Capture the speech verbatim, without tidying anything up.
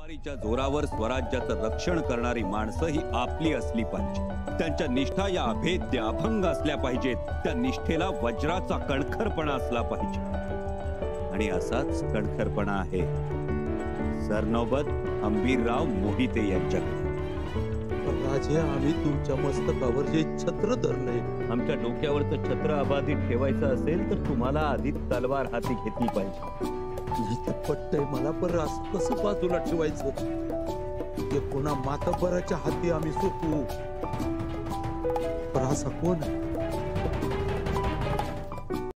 तलवारीच्या जोरावर स्वराज्याचं रक्षण करणारी माणसं ही आपली असली पाहिजे। त्यांच्या निष्ठा या अभेद्य अभंग असल्या पाहिजेत। त्या निष्ठेला वज्राचा कणखरपणा असला पाहिजे आणि असाच कणखरपणा आहे सरनौबत हंबीरराव मोहिते यांच्याकडे। राजे, आम्ही तुमच्या मस्तकावर जे छत्र धरले, आमच्या डोक्यावरचं छत्र अबाधित ठेवायचं असेल तर तुम्हाला आधी तलवार हाती घेतली पाहिजे। इथे पट्टय मला, पण असं कसं बाजूला ठेवायचं? हे कोणा मातबराच्या हाती आम्ही सोपू? पण असा कोण आहे